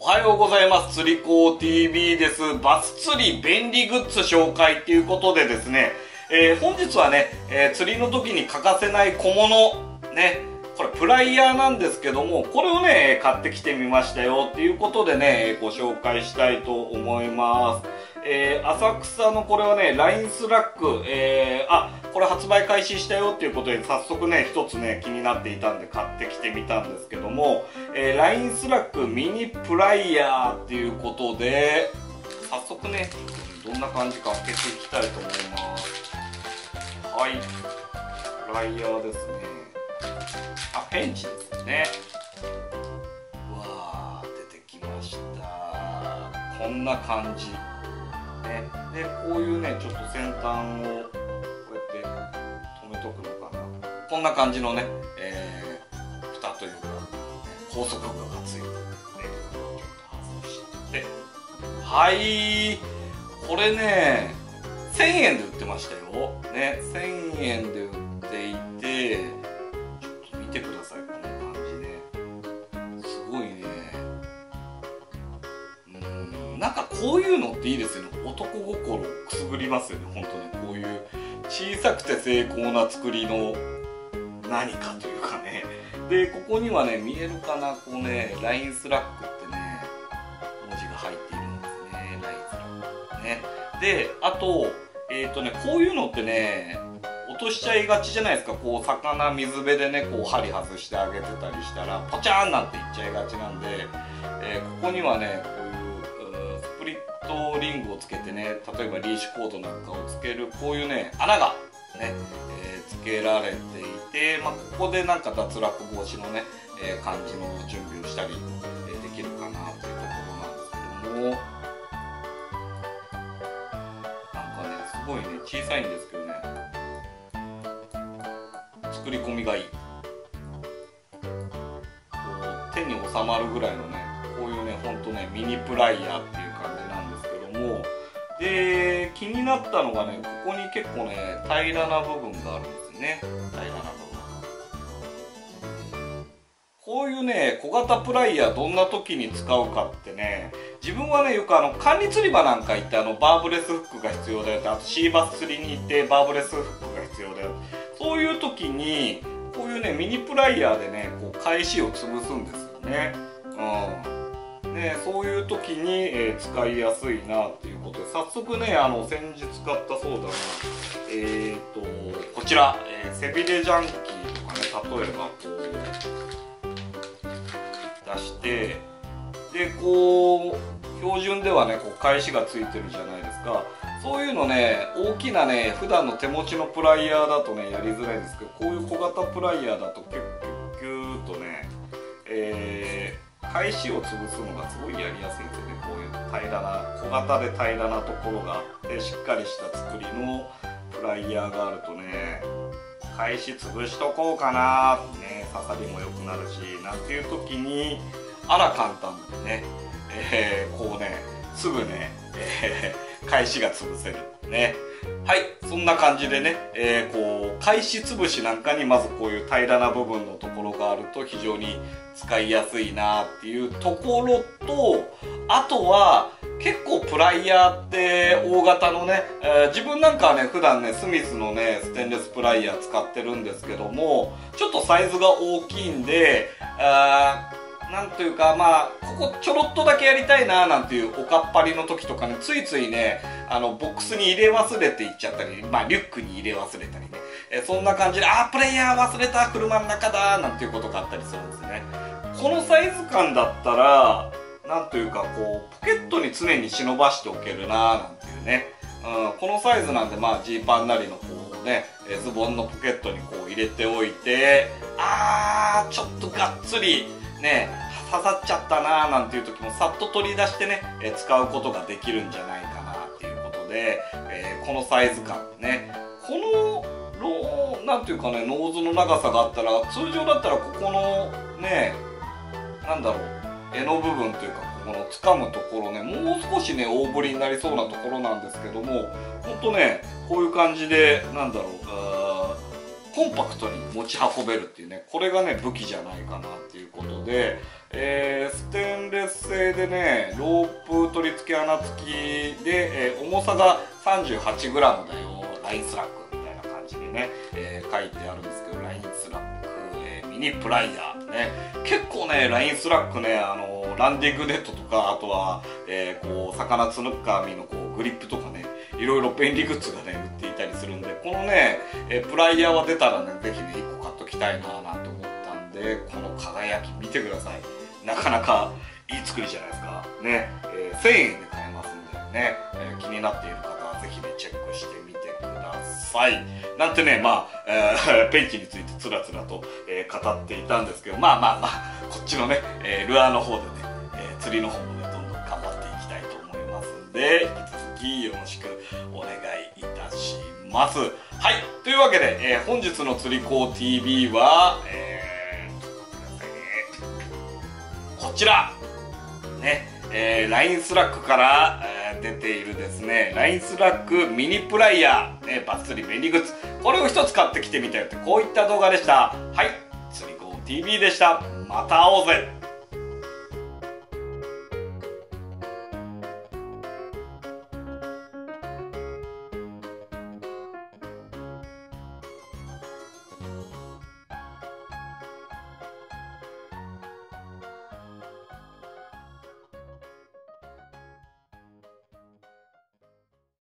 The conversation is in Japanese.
おはようございます。釣り子 TV です。バス釣り便利グッズ紹介ということでですね、本日はね、釣りの時に欠かせない小物、ね、これプライヤーなんですけども、これをね、買ってきてみましたよっていうことでね、ご紹介したいと思います。浅草のこれはね、ラインスラック、これ発売開始したよっていうことで、早速ね、一つね、気になっていたんで買ってきてみたんですけども、ラインスラックミニプライヤーっていうことで、早速ね、どんな感じか開けていきたいと思います。はい、プライヤーですね。ペンチですね。うわー、出てきました。こんな感じ。ね、でこういうねちょっと先端をこうやって留めとくのかな、こんな感じのね、蓋というか高速具がついてるので、ちょっと外してはいこれね1000円で売ってましたよね。1000円で売っていて、ちょっと見てください。こんな感じですごいね。なんかこういうのっていいですよね。男心をくすぐりますよね。本当にこういう小さくて精巧な作りの何かというかね。でここにはね見えるかな、こうねラインスラックってね文字が入っているんですね。ラインスラックね。であとこういうのってね落としちゃいがちじゃないですか。こう魚水辺でねこう針外してあげてたりしたらポチャーンなんていっちゃいがちなんで、ここにはねスプリットリングをつけてね、例えばリーシュコードなんかをつけるこういうね穴がね、つけられていて、ここでなんか脱落防止のね、感じの準備をしたり、できるかなというところなんですけども、なんかねすごいね小さいんですけどね作り込みがいい。こう手に収まるぐらいのねこういうねほんとねミニプライヤーっていう感じなんですけども、で気になったのがねここに結構ね平らな部分があるんですね。平らな部分、こういうね小型プライヤーどんな時に使うかってね、自分はねよく管理釣り場なんか行ってバーブレスフックが必要だよって、あとシーバス釣りに行ってバーブレスフックが必要だよ、そういう時にこういうねミニプライヤーでねこう返しを潰すんですよね。ね、そういう時に、使いやすいなっていうことで、早速ね先日買ったそうだな、こちら、背びれジャンキーとかね、例えばこう出して、でこう標準ではねこう返しがついてるじゃないですか。そういうのね大きなね普段の手持ちのプライヤーだとねやりづらいんですけど、こういう小型プライヤーだとキュッとね、返しを潰すのがすごいやりやすいんですよね。こういう平らな小型で平らなところがあってしっかりした作りのプライヤーがあるとね、返し潰しとこうかなーってね、刺さりも良くなるしなんていう時に簡単でね、こうねすぐね、返しが潰せるね。はい、そんな感じでね、こう返し潰しなんかにまずこういう平らな部分のところがあると非常に使いやすいなっていうところと、あとは結構プライヤーって大型のね、自分なんかはね普段ねスミスのねステンレスプライヤー使ってるんですけども、ちょっとサイズが大きいんでなんというかここちょろっとだけやりたいななんていうおかっぱりの時とかね、ついついねボックスに入れ忘れていっちゃったり、リュックに入れ忘れたりね、そんな感じでプレイヤー忘れた車の中だなんていうことがあったりするんですね。このサイズ感だったらなんというかこうポケットに常に忍ばしておけるななんていうね、このサイズなんでジーパンなりのこうねズボンのポケットにこう入れておいて、ちょっとがっつりね刺さっちゃったななんていう時もさっと取り出してね使うことができるんじゃないかなっていうことで、このサイズ感ね、このなんていうかねノーズの長さがあったら、通常だったらここのねなんだろう柄の部分というかこの掴むところね、もう少しね大ぶりになりそうなところなんですけども、ほんとねこういう感じでなんだろうコンパクトに持ち運べるっていうね、これがね武器じゃないかなっていうことで、ステンレス製製でね、ロープ取り付け穴付きで、重さが 38g だよ、ラインスラックみたいな感じでね、書いてあるんですけど、ラインスラック、ミニプライヤーね、結構ねラインスラックね、ランディングネットとか、あとは、こう魚つぬかみのこうグリップとかね、いろいろ便利グッズがね売っていたりするんで、このね、プライヤーは出たらね、ぜひね1個買っときたいななんて思ったんで、この輝き見てください。なかなかいい作りじゃないですかね。1000円で買えますんでね、気になっている方はぜひねチェックしてみてください。なんてね、まあ、ペンチについてつらつらと、語っていたんですけど、まあこっちのね、ルアーの方でね、釣りの方もねどんどん頑張っていきたいと思いますんで、引き続きよろしくお願いいたします。はい、というわけで、本日の釣り子 TV は、こちらね、ラインスラックから、出ているですね、ラインスラックミニプライヤー、ね、バッツリ便利グッズ、これを一つ買ってきてみたよって、こういった動画でした。はい、釣り子 TV でした。また会おうぜ。